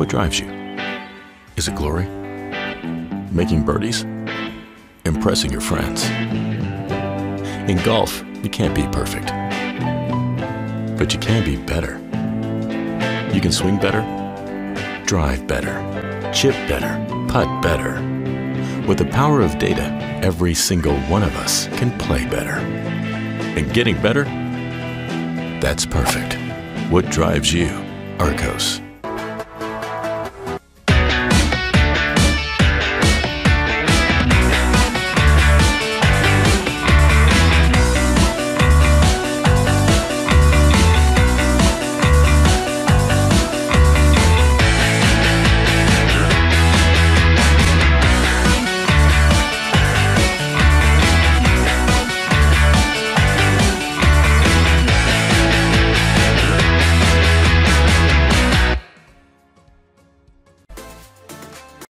What drives you? Is it glory? Making birdies? Impressing your friends? In golf, you can't be perfect, but you can be better. You can swing better, drive better, chip better, putt better. With the power of data, every single one of us can play better. And getting better? That's perfect. What drives you? Arccos.